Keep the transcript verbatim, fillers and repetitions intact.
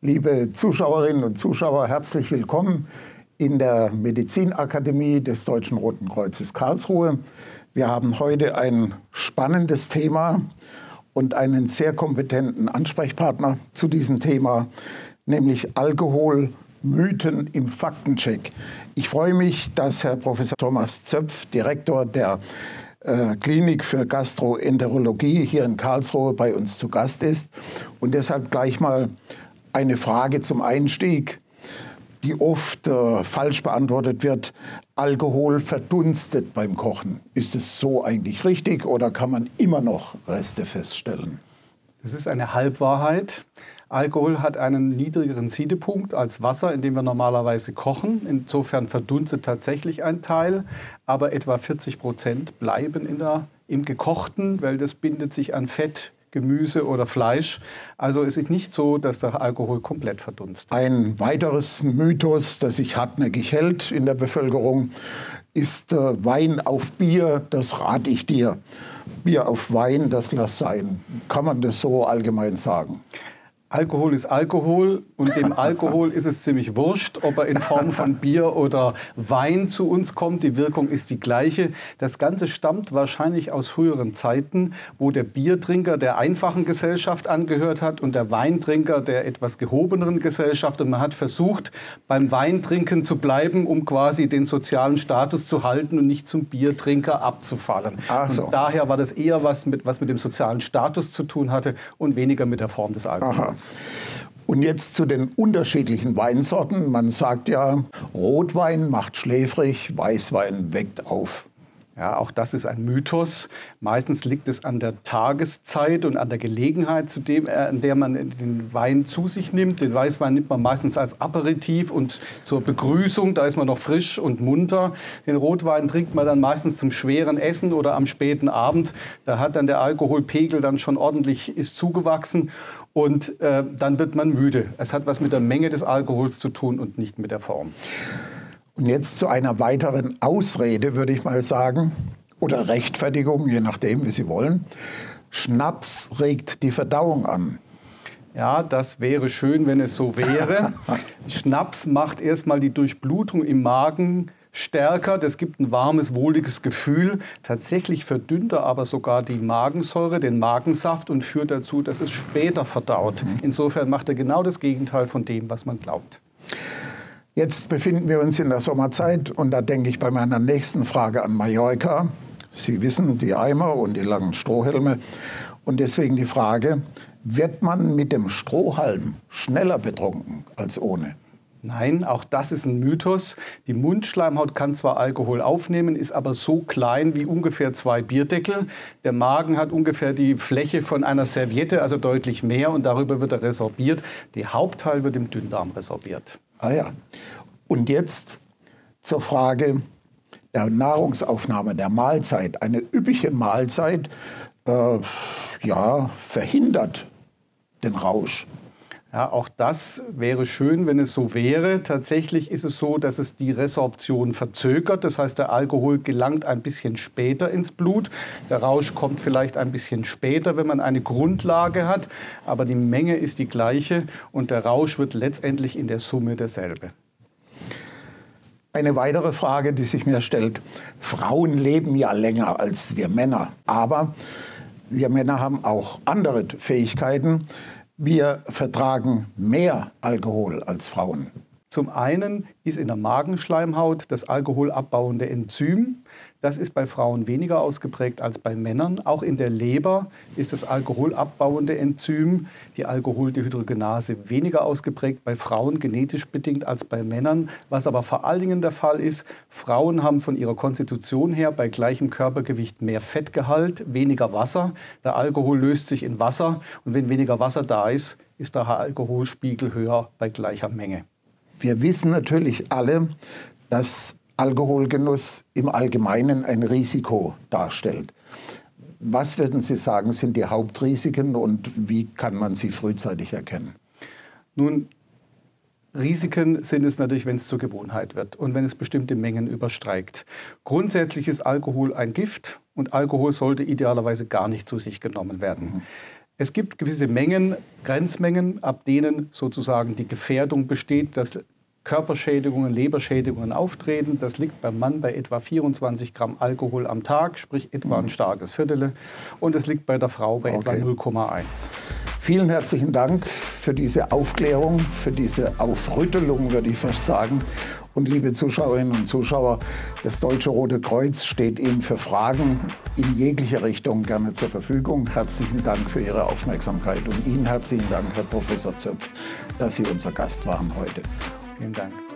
Liebe Zuschauerinnen und Zuschauer, herzlich willkommen in der Medizinakademie des Deutschen Roten Kreuzes Karlsruhe. Wir haben heute ein spannendes Thema und einen sehr kompetenten Ansprechpartner zu diesem Thema, nämlich Alkoholmythen im Faktencheck. Ich freue mich, dass Herr Professor Thomas Zöpf, Direktor der äh, Klinik für Gastroenterologie hier in Karlsruhe, bei uns zu Gast ist. Und deshalb gleich mal eine Frage zum Einstieg, die oft äh, falsch beantwortet wird. Alkohol verdunstet beim Kochen. Ist es so eigentlich richtig oder kann man immer noch Reste feststellen? Das ist eine Halbwahrheit. Alkohol hat einen niedrigeren Siedepunkt als Wasser, in dem wir normalerweise kochen. Insofern verdunstet tatsächlich ein Teil, aber etwa vierzig Prozent bleiben in der, im Gekochten, weil das bindet sich an Fett, Gemüse oder Fleisch. Also es ist nicht so, dass der Alkohol komplett verdunstet. Ein weiteres Mythos, das sich hartnäckig hält in der Bevölkerung, ist äh, Wein auf Bier, das rate ich dir. Bier auf Wein, das lass sein. Kann man das so allgemein sagen? Alkohol ist Alkohol und dem Alkohol ist es ziemlich wurscht, ob er in Form von Bier oder Wein zu uns kommt. Die Wirkung ist die gleiche. Das Ganze stammt wahrscheinlich aus früheren Zeiten, wo der Biertrinker der einfachen Gesellschaft angehört hat und der Weintrinker der etwas gehobeneren Gesellschaft. Und man hat versucht, beim Weintrinken zu bleiben, um quasi den sozialen Status zu halten und nicht zum Biertrinker abzufallen. Ach so. Und daher war das eher was mit, was mit dem sozialen Status zu tun hatte und weniger mit der Form des Alkohols. Aha. Und jetzt zu den unterschiedlichen Weinsorten. Man sagt ja, Rotwein macht schläfrig, Weißwein weckt auf. Ja, auch das ist ein Mythos. Meistens liegt es an der Tageszeit und an der Gelegenheit, zu dem, an der man den Wein zu sich nimmt. Den Weißwein nimmt man meistens als Aperitif und zur Begrüßung, da ist man noch frisch und munter. Den Rotwein trinkt man dann meistens zum schweren Essen oder am späten Abend. Da hat dann der Alkoholpegel dann schon ordentlich ist zugewachsen und äh, dann wird man müde. Es hat was mit der Menge des Alkohols zu tun und nicht mit der Form. Und jetzt zu einer weiteren Ausrede, würde ich mal sagen, oder Rechtfertigung, je nachdem, wie Sie wollen. Schnaps regt die Verdauung an. Ja, das wäre schön, wenn es so wäre. Schnaps macht erstmal die Durchblutung im Magen stärker. Das gibt ein warmes, wohliges Gefühl. Tatsächlich verdünnt er aber sogar die Magensäure, den Magensaft und führt dazu, dass es später verdaut. Insofern macht er genau das Gegenteil von dem, was man glaubt. Jetzt befinden wir uns in der Sommerzeit und da denke ich bei meiner nächsten Frage an Mallorca. Sie wissen, die Eimer und die langen Strohhelme. Und deswegen die Frage, wird man mit dem Strohhalm schneller betrunken als ohne? Nein, auch das ist ein Mythos. Die Mundschleimhaut kann zwar Alkohol aufnehmen, ist aber so klein wie ungefähr zwei Bierdeckel. Der Magen hat ungefähr die Fläche von einer Serviette, also deutlich mehr, und darüber wird er resorbiert. Der Hauptteil wird im Dünndarm resorbiert. Ah ja. Und jetzt zur Frage der Nahrungsaufnahme, der Mahlzeit. Eine üppige Mahlzeit äh, ja, verhindert den Rausch. Ja, auch das wäre schön, wenn es so wäre. Tatsächlich ist es so, dass es die Resorption verzögert. Das heißt, der Alkohol gelangt ein bisschen später ins Blut. Der Rausch kommt vielleicht ein bisschen später, wenn man eine Grundlage hat. Aber die Menge ist die gleiche und der Rausch wird letztendlich in der Summe derselbe. Eine weitere Frage, die sich mir stellt. Frauen leben ja länger als wir Männer. Aber wir Männer haben auch andere Fähigkeiten. Wir vertragen mehr Alkohol als Frauen. Zum einen ist in der Magenschleimhaut das alkoholabbauende Enzym. Das ist bei Frauen weniger ausgeprägt als bei Männern. Auch in der Leber ist das alkoholabbauende Enzym, die Alkoholdehydrogenase, weniger ausgeprägt bei Frauen, genetisch bedingt, als bei Männern. Was aber vor allen Dingen der Fall ist, Frauen haben von ihrer Konstitution her bei gleichem Körpergewicht mehr Fettgehalt, weniger Wasser. Der Alkohol löst sich in Wasser und wenn weniger Wasser da ist, ist der Alkoholspiegel höher bei gleicher Menge. Wir wissen natürlich alle, dass Alkoholgenuss im Allgemeinen ein Risiko darstellt. Was würden Sie sagen, sind die Hauptrisiken und wie kann man sie frühzeitig erkennen? Nun, Risiken sind es natürlich, wenn es zur Gewohnheit wird und wenn es bestimmte Mengen übersteigt. Grundsätzlich ist Alkohol ein Gift und Alkohol sollte idealerweise gar nicht zu sich genommen werden. Mhm. Es gibt gewisse Mengen, Grenzmengen, ab denen sozusagen die Gefährdung besteht, dass Körperschädigungen, Leberschädigungen auftreten. Das liegt beim Mann bei etwa vierundzwanzig Gramm Alkohol am Tag, sprich etwa ein starkes Viertel. Und es liegt bei der Frau bei etwa Okay. null Komma eins. Vielen herzlichen Dank für diese Aufklärung, für diese Aufrüttelung, würde ich fast sagen. Und liebe Zuschauerinnen und Zuschauer, das Deutsche Rote Kreuz steht Ihnen für Fragen in jeglicher Richtung gerne zur Verfügung. Herzlichen Dank für Ihre Aufmerksamkeit und Ihnen herzlichen Dank, Herr Professor Zöpf, dass Sie unser Gast waren heute. Vielen Dank.